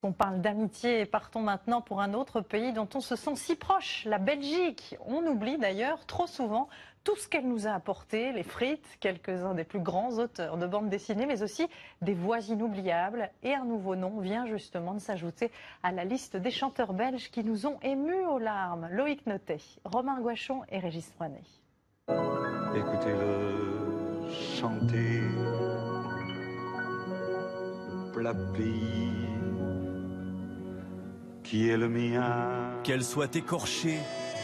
On parle d'amitié et partons maintenant pour un autre pays dont on se sent si proche, la Belgique. On oublie d'ailleurs trop souvent tout ce qu'elle nous a apporté, les frites, quelques-uns des plus grands auteurs de bande dessinée, mais aussi des voix inoubliables. Et un nouveau nom vient justement de s'ajouter à la liste des chanteurs belges qui nous ont émus aux larmes. Loïc Notet, Romain Gouachon et Régis Froinet. Écoutez-le chanter, plat pays qui est le mien. Qu'elle soit écorchée,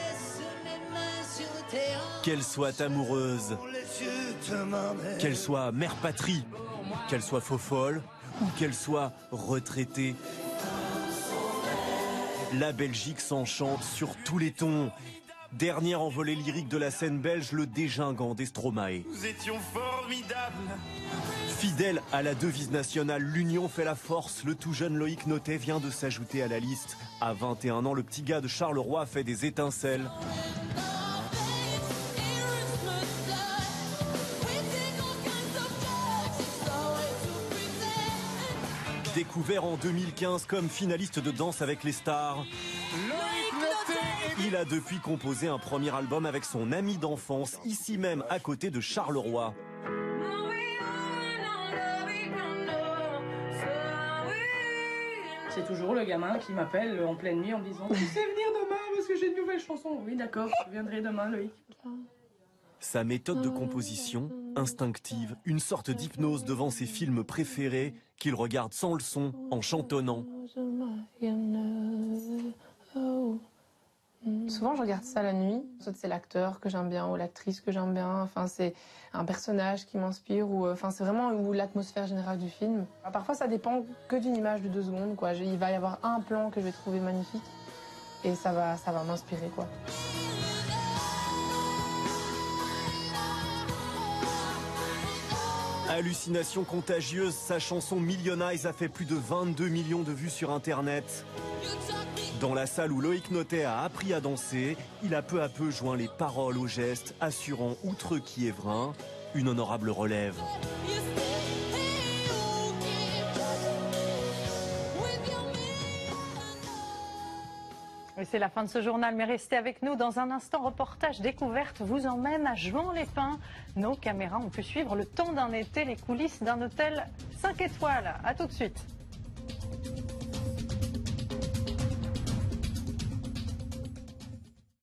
qu'elle soit amoureuse, qu'elle soit mère patrie, qu'elle soit faux folle ou qu'elle soit retraitée. La Belgique s'enchante sur tous les tons. Dernière envolée lyrique de la scène belge, le dégingant des Stromae. Nous étions formidables. Fidèle à la devise nationale, l'union fait la force. Le tout jeune Loïc Notet vient de s'ajouter à la liste. À 21 ans, le petit gars de Charleroi fait des étincelles. Découvert en 2015 comme finaliste de Danse avec les stars, il a depuis composé un premier album avec son ami d'enfance, ici même à côté de Charleroi. C'est toujours le gamin qui m'appelle en pleine nuit en me disant « Tu sais venir demain parce que j'ai une nouvelle chanson ?» Oui d'accord, je viendrai demain Loïc. Sa méthode de composition, instinctive, une sorte d'hypnose devant ses films préférés qu'il regarde sans le son, en chantonnant. Souvent je regarde ça la nuit, soit c'est l'acteur que j'aime bien ou l'actrice que j'aime bien, enfin c'est un personnage qui m'inspire ou enfin c'est vraiment l'atmosphère générale du film. Parfois ça dépend que d'une image de 2 secondes quoi, il va y avoir un plan que je vais trouver magnifique et ça va m'inspirer quoi. Hallucination contagieuse, sa chanson Million Eyes a fait plus de 22 millions de vues sur internet. Dans la salle où Loïc Notet a appris à danser, il a peu à peu joint les paroles aux gestes, assurant, outre qui est vrai, une honorable relève. Et c'est la fin de ce journal, mais restez avec nous. Dans un instant, reportage découverte vous emmène à Juan-les-Pins. Nos caméras ont pu suivre le temps d'un été, les coulisses d'un hôtel 5 étoiles. A tout de suite.